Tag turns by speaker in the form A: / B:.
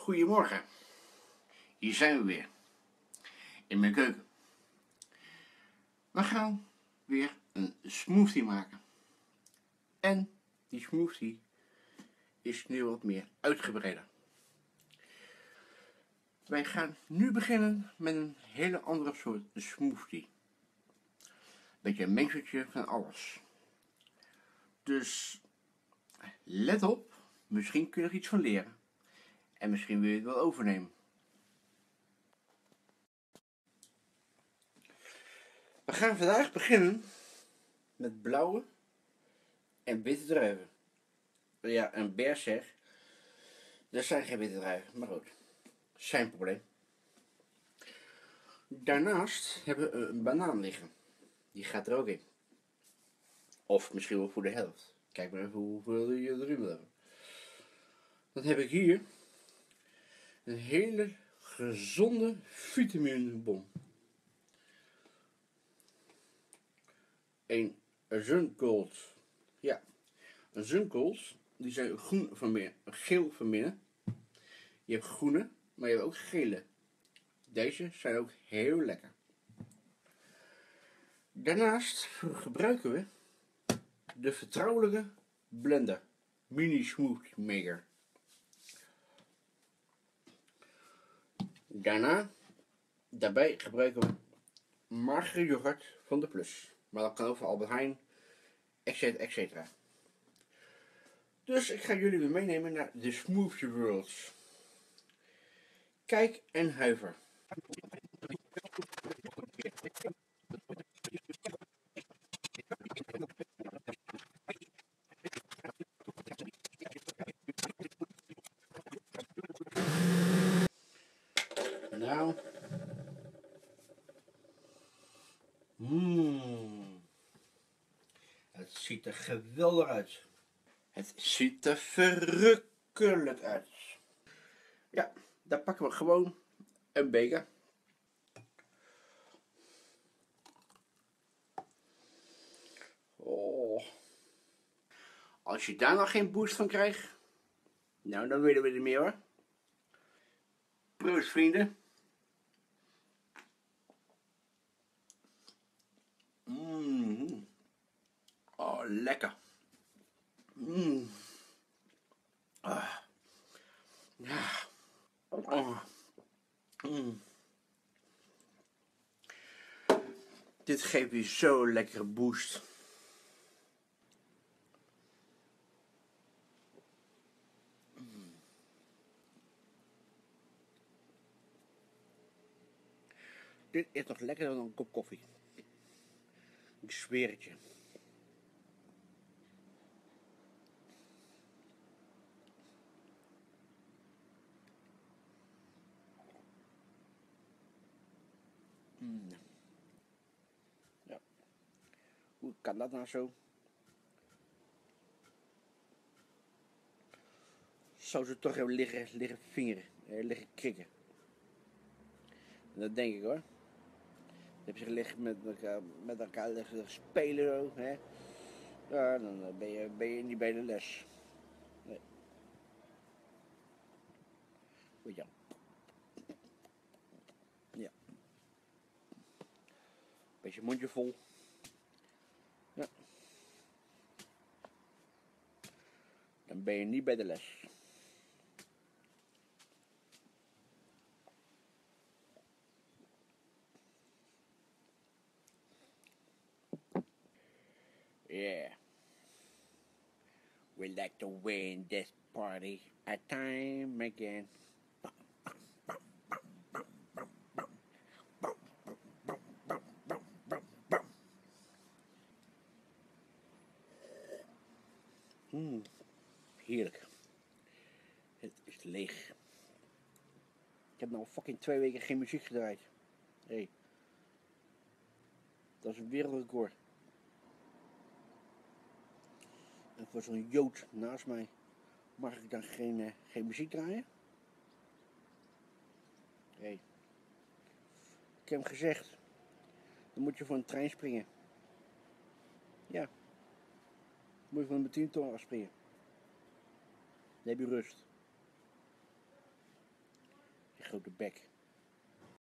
A: Goedemorgen, hier zijn we weer, in mijn keuken. We gaan weer een smoothie maken. En die smoothie is nu wat meer uitgebreider. Wij gaan nu beginnen met een hele andere soort smoothie. Beetje een mengseltje van alles. Dus let op, misschien kun je er iets van leren. En misschien wil je het wel overnemen. We gaan vandaag beginnen met blauwe en witte druiven. Ja, een berser. Er zijn geen witte druiven, maar goed. Zijn probleem. Daarnaast hebben we een banaan liggen. Die gaat er ook in. Of misschien wel voor de helft. Kijk maar even hoeveel je erin wil hebben. Dan heb ik hier een hele gezonde vitaminebom. Een Zungold. Ja, een Zungold. Die zijn groen van binnen, geel van binnen. Je hebt groene, maar je hebt ook gele. Deze zijn ook heel lekker. Daarnaast gebruiken we de vertrouwelijke blender. Mini Smoothie Maker. Daarbij gebruiken we magere yoghurt van de Plus. Maar dat kan ook van Albert Heijn, etc. Dus ik ga jullie weer meenemen naar de Smoothie World. Kijk en huiver. Nou. Het ziet er geweldig uit. Het ziet er verrukkelijk uit. Ja, daar pakken we gewoon een beker. Oh. Als je daar nog geen boost van krijgt, nou dan willen we er meer hoor. Proost vrienden. Oh, lekker. Ja. Oh. Dit geeft weer zo'n lekkere boost. Dit is nog lekkerder dan een kop koffie. Ik zweer het je. Ja. Hoe kan dat nou zo? Zou ze toch hebben liggen vingeren, liggen krikken. En dat denk ik hoor. Dan heb je liggen met elkaar liggen spelen ook, hè. Ja, dan ben je niet bij de les. Nee. Goed ja. Ja. Beetje mondje vol. Ja. Dan ben je niet bij de les. Yeah. We like to win this party a time again. Heerlijk. Het is leeg. Ik heb nou fucking 2 weken geen muziek gedraaid. Hey. Dat is een wereldrecord. En voor zo'n Jood naast mij mag ik dan geen muziek draaien? Hey. Ik heb hem gezegd. Dan moet je voor een trein springen. Ja. Dan moet je van een bedientoren afspringen. Dan heb je rust. grote bek.